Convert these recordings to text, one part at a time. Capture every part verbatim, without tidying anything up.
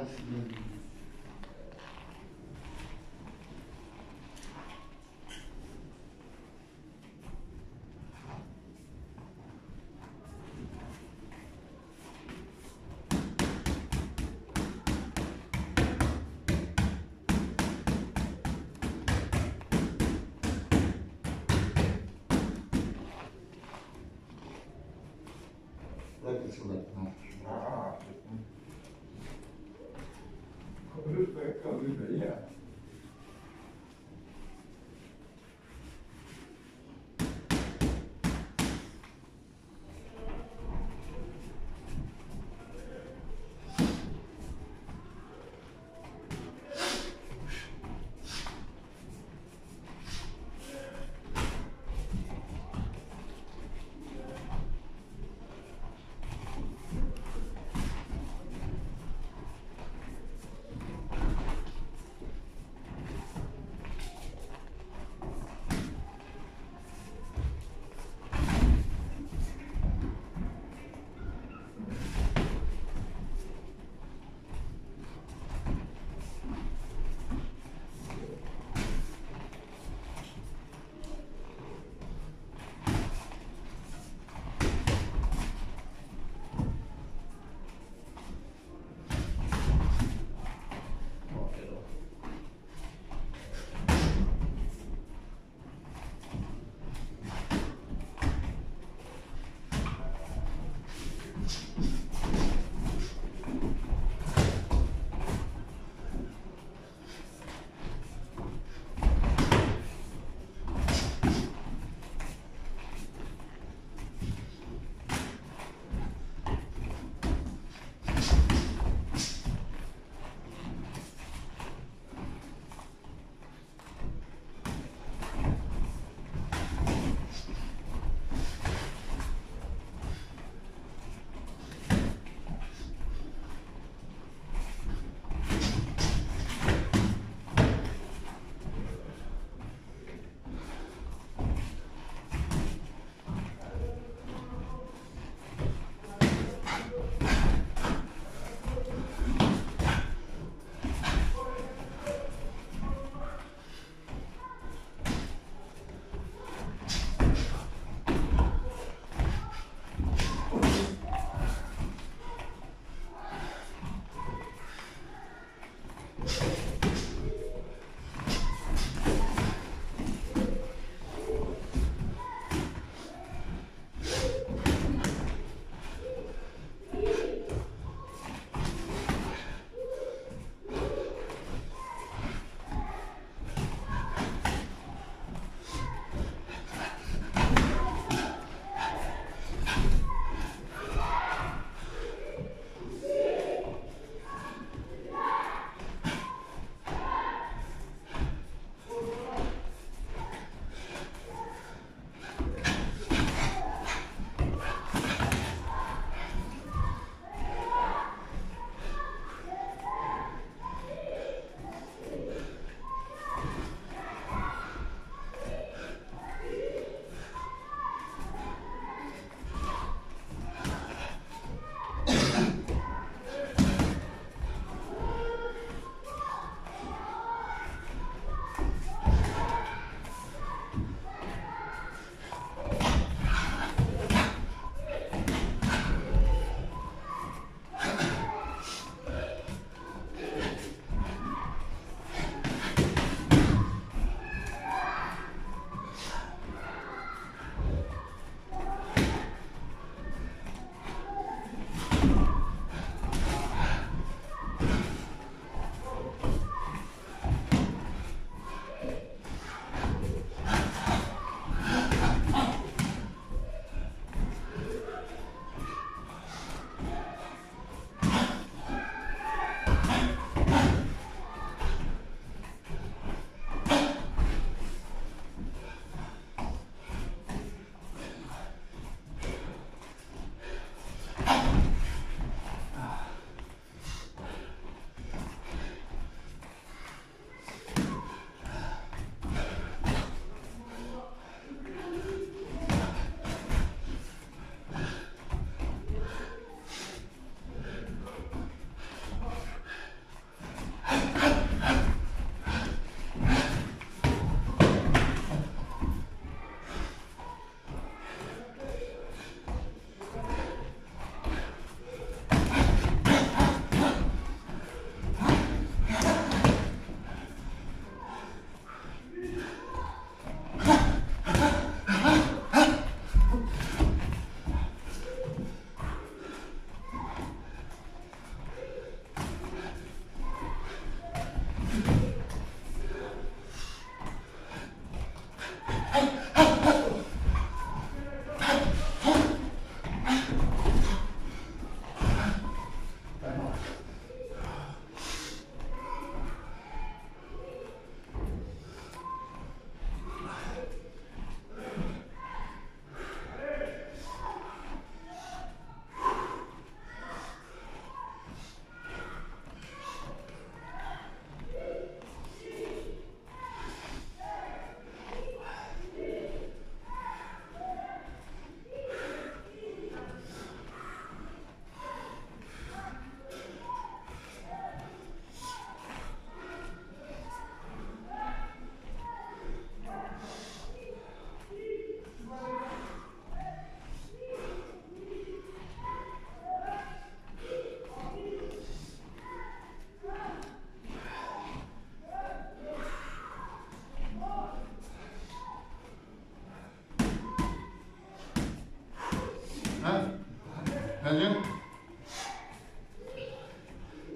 Yeah.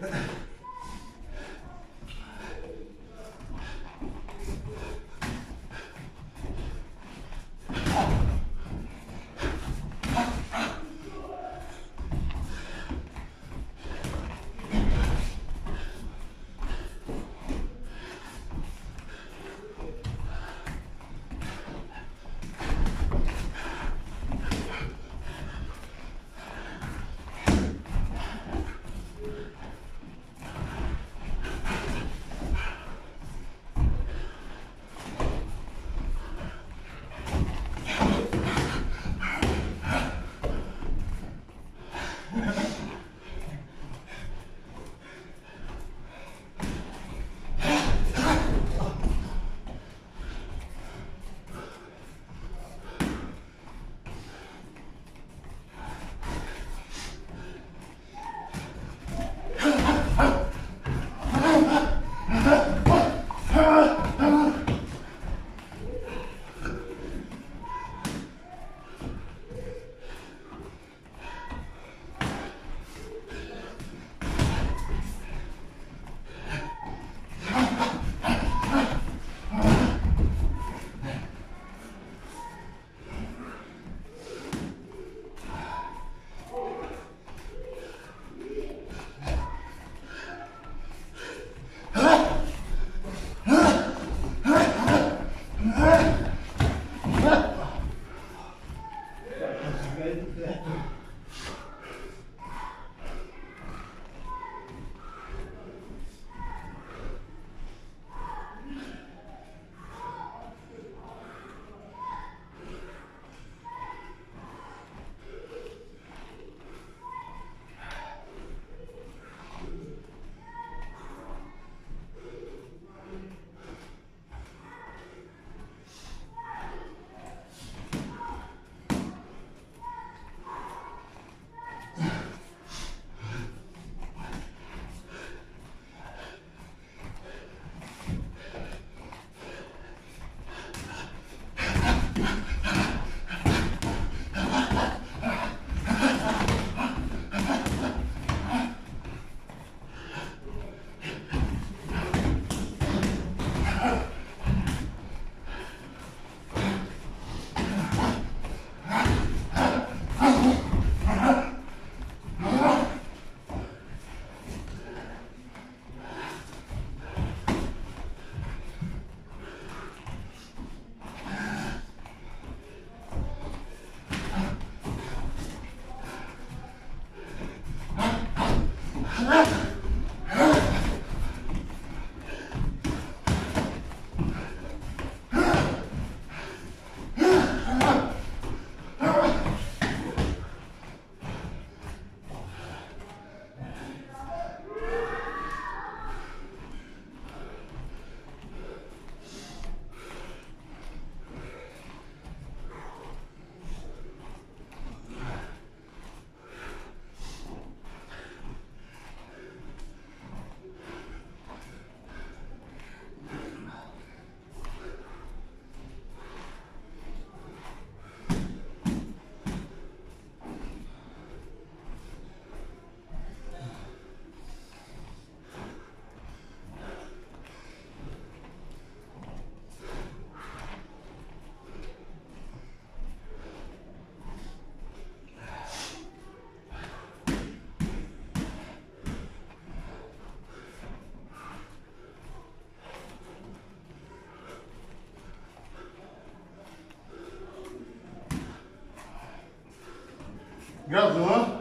Gazul, hã?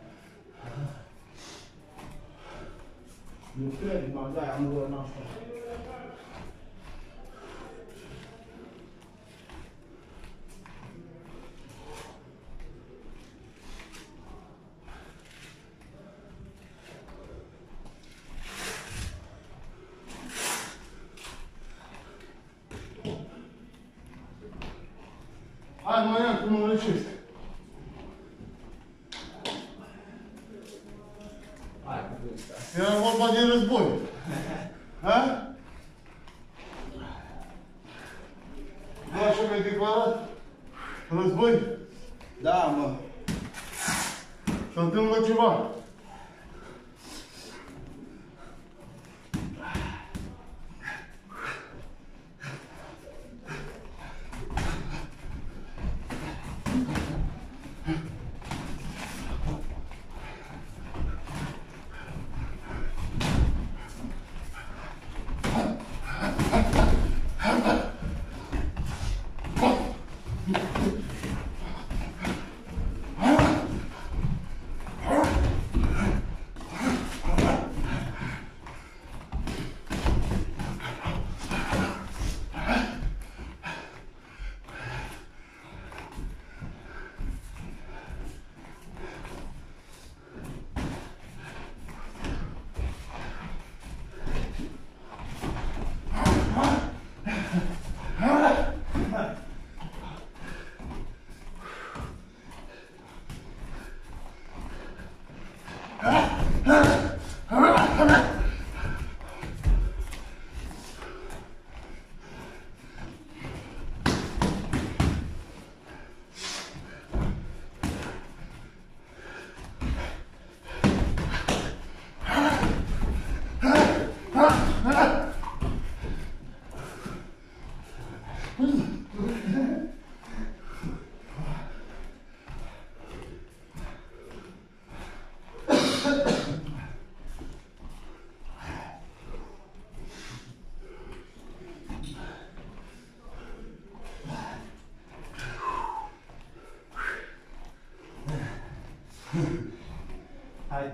Nu cred, mă, de-aia am luat asta. Hai, mă ia, cum mă răcești. Era vorba de război. Ha? Nu așa mi-ai declarat? Război? Da, mă. Se întâmplă ceva.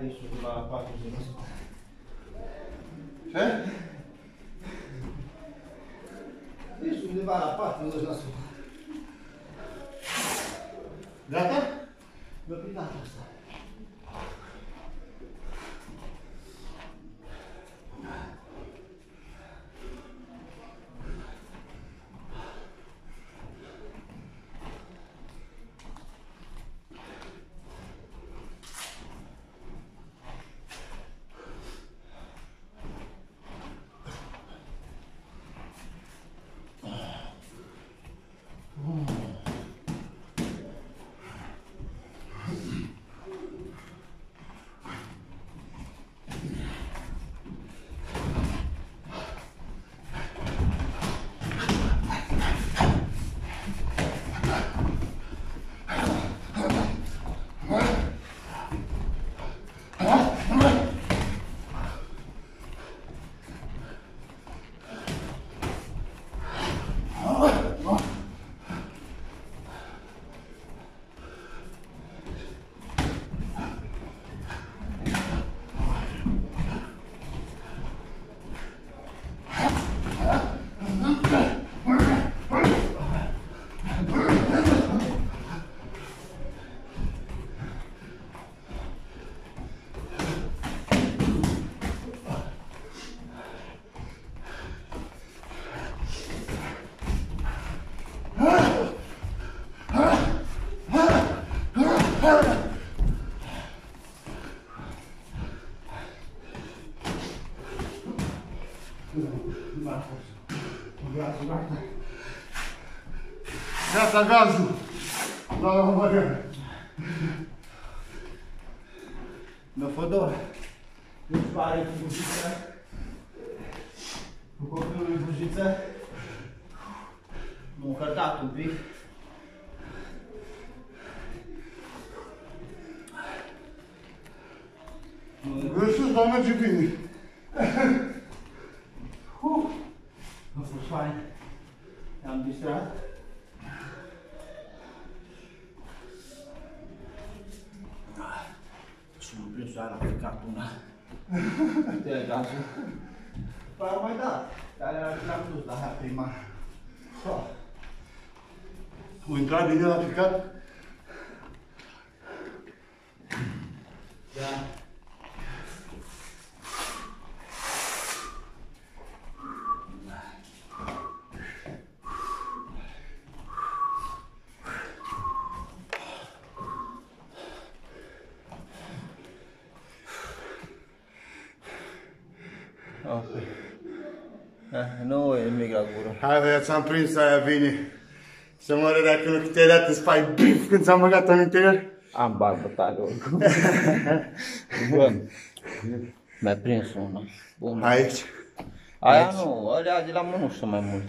de sus undeva la patruzeci la sută. Ce? Deci undeva la patruzeci la sută. Gata? Mi-a picat asta. Gata gazul! La la bagaj. Mi-a fost dor. Nu pare cu bujiță. Cu copilul bujiță. M-a încărcat un pic. Greșesc, dar merge bine. Uh, a fost fain. Ne-am distrat. Și m-am prins aia la picat una. De gazul. Păi am mai dat. Dar l-am dus la aia prima. O intrat bine la picat? Da. Okay. Eh, nu e nimic la gură. Hai bă, ți-am prins aia bine. Să mă râd dacă nu te-ai dat în spai bif când ți-am băgat în interior. Am barbă tare oricum. Bă, mi-a prins una. Bun. Aici. Aia Aici. nu, alea de la mânușă mai mult.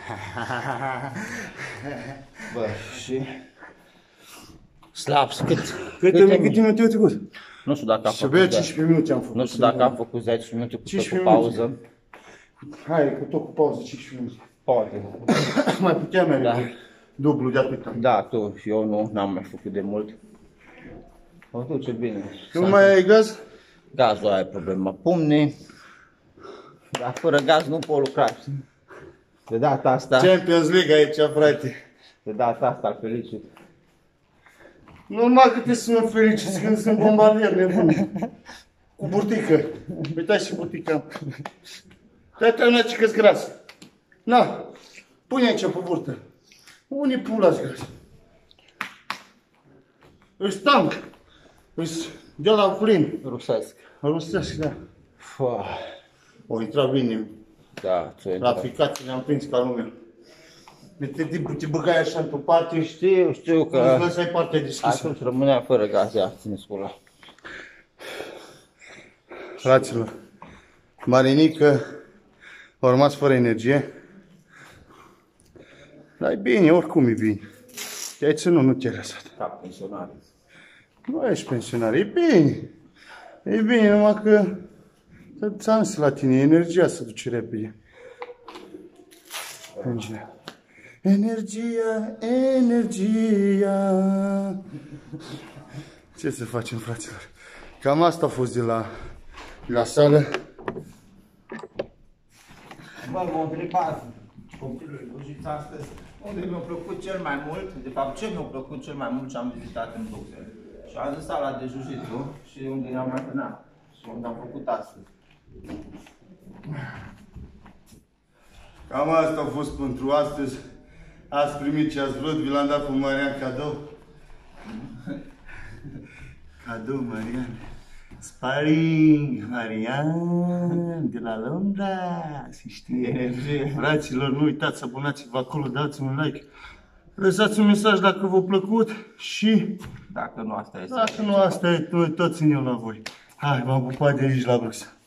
Bă, și... Slaps, cât? Câte, câte minute au trecut? Nu știu dacă a Și abia făcut... cincisprezece minute am făcut. Nu știu dacă am făcut zece minute cu tot cu cincisprezece pauză. Hai, cu tot cu pauză, cincisprezece minute. Poate. Mai puteam merge Da. dublu de atât. Da, tu și eu nu, n-am mai făcut de mult. O duce bine. Nu mai ai gaz? Gazul aia e problema pumnii. Dar fără gaz nu pot lucra. De data asta, Champions League aici, frate. de data asta îl felicit. Normal că te sună fericiți când sunt bombardier nebun. Cu burtică. Uitați și burtica. Te-ai terminat ce că-s gras. Na, pune aici pe burtă. Unii pulați gras. Îți tank. Îți de la plin. Rusesc. Rusesc, da. Fua. O intra bine. Da, ți-o La intrat. ficat ne-am prins ca lumea. Te, te, te băgai așa într-o parte și Știu, știu îți că lăsai partea deschisă. atunci rămânea fără gaz, ia, ține scula. Fraților, Marinică a rămas fără energie. Dar e bine, oricum e bine. Te-ai ținut, nu te-ai lăsat. Ca pensionar. Nu ești pensionar, e bine. E bine, numai că ți-am zis la tine, energia se duce repede. Energia. Energia, energia. Ce să facem, fraților? Cam asta a fost de la, de la sală. Bă, m-a întrebat copilul Bujița astăzi unde mi-a plăcut cel mai mult, de fapt ce mi-a plăcut cel mai mult ce am vizitat în Bruxelles. Și am zis sala de jiu-jitsu și unde ne-am antrenat și unde am făcut astăzi. Cam asta a fost pentru astăzi. Ați primit ce ați vrut, vi l-am dat pe Marian cadou. Cadou, Marian. Sparring, Marian, de la Londra, se știe. Fraților, nu uitați să abonați-vă acolo, dați un like. Lăsați un mesaj dacă v-a plăcut și Dacă nu asta este. dacă nu asta e, noi toți ținem la voi. Hai, v-am pupat de aici la Bruxelles.